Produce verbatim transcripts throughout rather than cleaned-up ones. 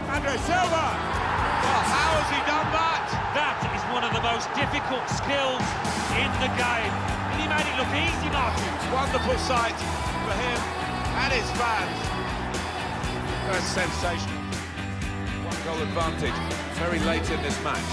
Andre Silva! Well, how has he done that? That is one of the most difficult skills in the game. And he made it look easy, Martin. Wonderful sight for him and his fans. That's sensational. One goal advantage very late in this match.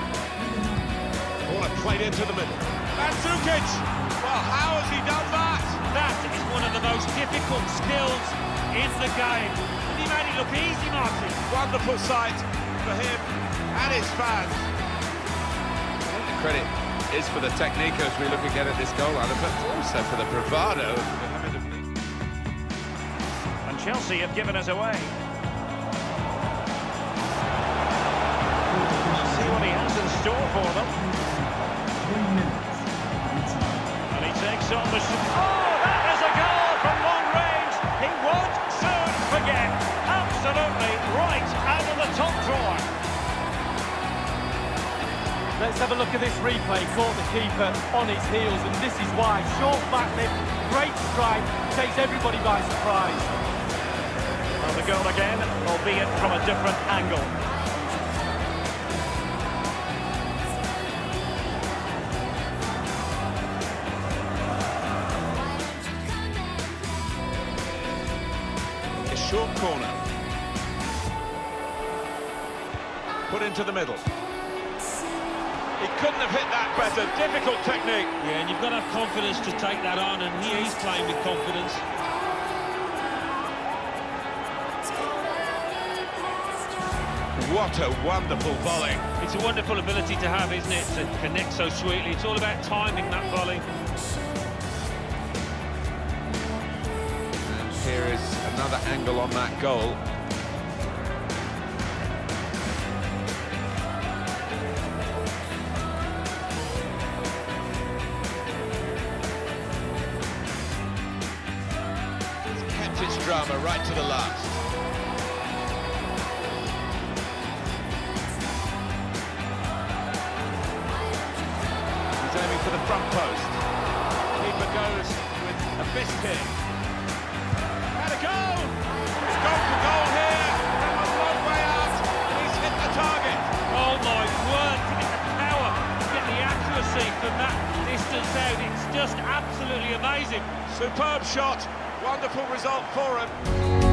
Ball played into the middle. Mandzukic! Well, how has he done that? That is one of the most difficult skills in the game. And he made it look easy, Martin. Wonderful sight for him and his fans. I think the credit is for the technique as we look again at this goal, Alan, but also for the bravado. And Chelsea have given us away. See what he has in store for them. And he takes on the... Oh, that is a goal from long range. He won't soon forget. Absolutely right out of the top drawer. Let's have a look at this replay. Caught the keeper on his heels, and this is why. Short back lift, great strike, takes everybody by surprise. Well, the goal again, albeit from a different angle. A short corner. Put into the middle. He couldn't have hit that better. Difficult technique. Yeah, and you've got to have confidence to take that on, and he is playing with confidence. What a wonderful volley. It's a wonderful ability to have, isn't it, to connect so sweetly. It's all about timing that volley. And here is another angle on that goal. Its drama right to the last. He's aiming for the front post. Keeper goes with a fist kick. And a goal! It's goal for goal here. From a long way out. He's hit the target. Oh my word, to get the power, to get the accuracy from that distance out. It's just absolutely amazing. Superb shot. Wonderful result for him.